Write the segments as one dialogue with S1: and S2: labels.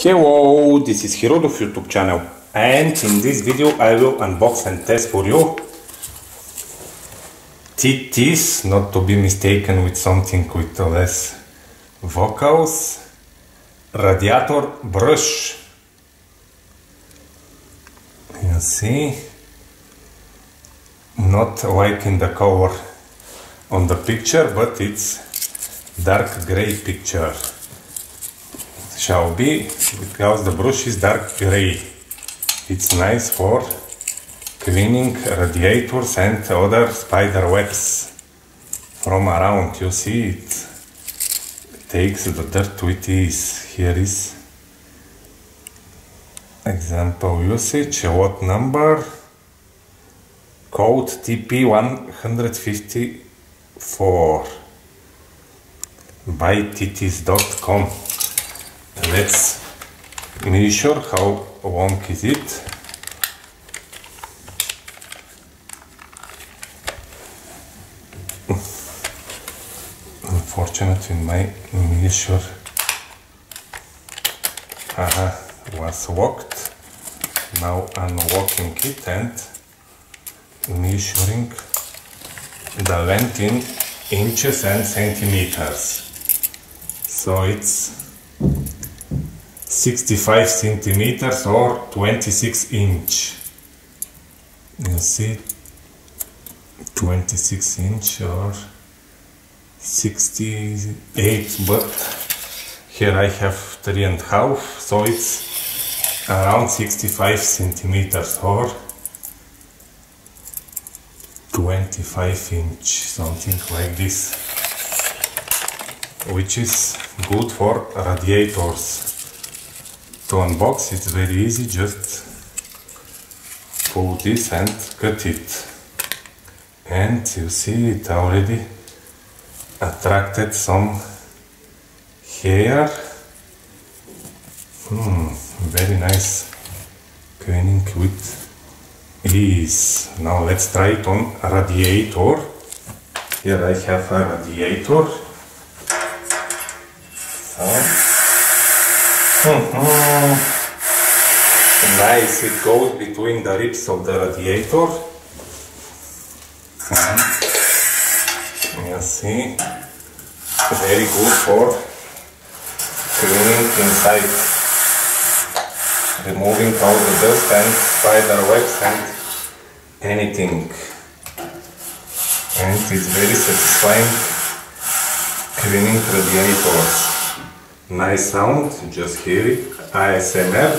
S1: Hello, this is Hirodov YouTube channel, and in this video I will unbox and test for you Titiz, not to be mistaken with something with less vocals, Radiator Brush. You see, not like in the color on the picture, but it's dark gray picture. Shall be, because the brush is dark gray. It's nice for cleaning radiators and other spider webs from around. You see, it takes the dirt with ease. Here is example usage, lot number, code TP154 by titiz.com. Let's measure how long is it. Unfortunately, my measure was locked. Now unlocking it and measuring the length in inches and centimeters. So it's 65 centimeters or 26 inch. You see, 26 inch or 68, but here I have 3.5, so it's around 65 centimeters or 25 inch, something like this, which is good for radiators. To unbox it's very easy, just pull this and cut it, and you see it already attracted some hair. Very nice, cleaning with ease. Now let's try it on a radiator. Here I have a radiator. Nice, it goes between the ribs of the radiator. You see, very good for cleaning inside, removing all the dust and spider webs and anything. And it's very satisfying cleaning radiators. Nice sound, just hear it, ASMR.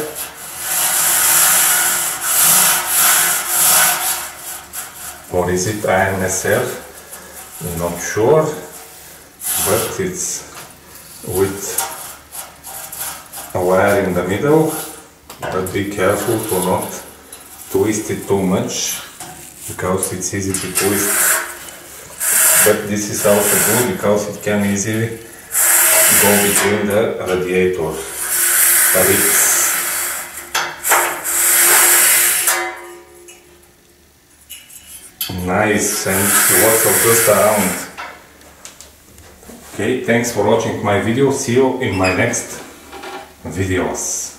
S1: Or is it AMSR? Not sure, but it's with a wire in the middle, but be careful to not twist it too much, because it's easy to twist. But this is also good because it can easily go between the radiator ribs. Nice, and lots of dust around. Okay, thanks for watching my video. See you in my next videos.